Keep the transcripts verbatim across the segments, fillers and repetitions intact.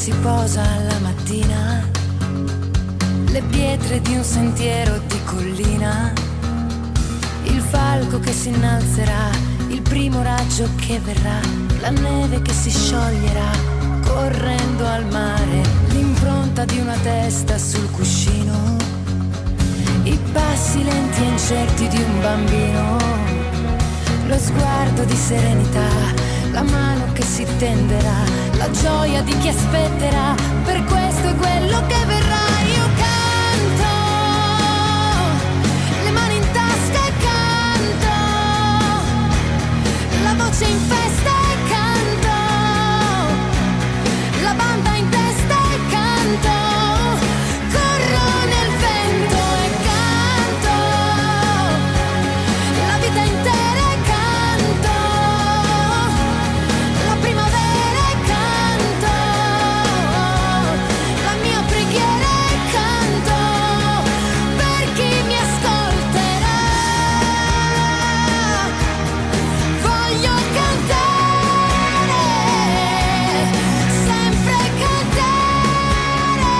si posa alla mattina, le pietre di un sentiero di collina, il falco che si innalzerà, il primo raggio che verrà, la neve che si scioglierà correndo al mare, l'impronta di una testa sul cuscino, i passi lenti e incerti di un bambino, lo sguardo di serenità, la mano che si tenderà, la gioia di chi aspetterà per questo e quello che verrà. Io canto, le mani in tasca e canto, la voce in festa e canto, la banda in testa e canto, corro nel vento e canto, la vita intera e canto, la primavera e canto, la mia preghiera e canto, per chi mi ascolterà. Voglio cantare, sempre cantare.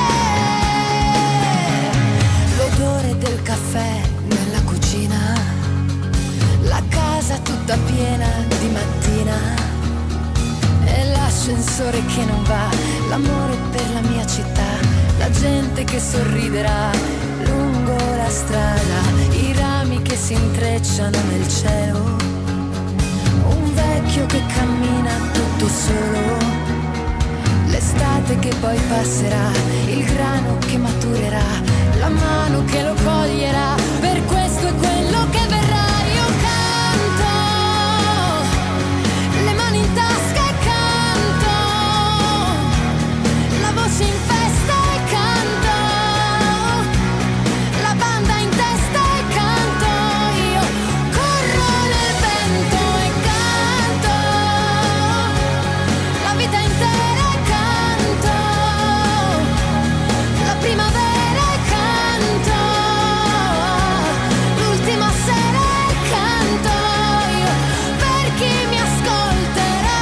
L'odore del caffè nella cucina, la casa tutta piena di mattina, e l'ascensore che non va, l'amore per la mia città, la gente che sorriderà lungo la strada, i rami che si intrecciano nel cielo, un vecchio che cammina tutto solo, l'estate che poi passerà, il grano che maturerà, la mano che lo coglierà, per questo e quello che verrà. Io canto, le mani in tasca e canto, la voce in festa e canto, la banda in testa e canto, io corro nel vento e canto, la vita intera e canto, la primavera e canto, l'ultima sera e canto, io per chi mi ascolterà.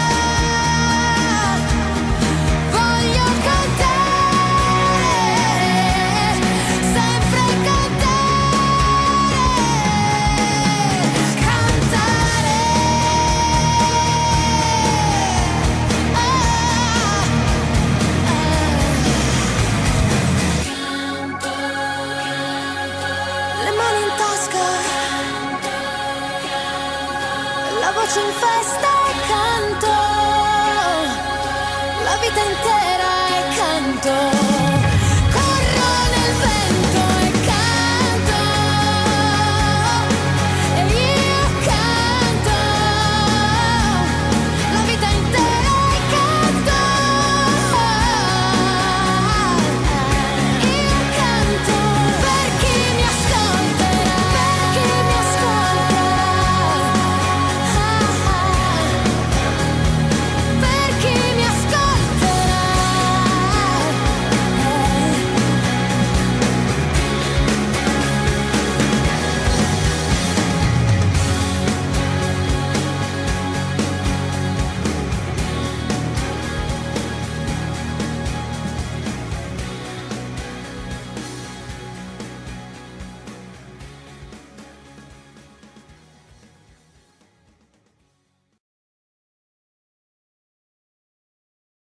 Voglio cantare, sempre cantare, cantare. Ah, le mani in tasca, la voce in festa e canto, la vita intera e canto.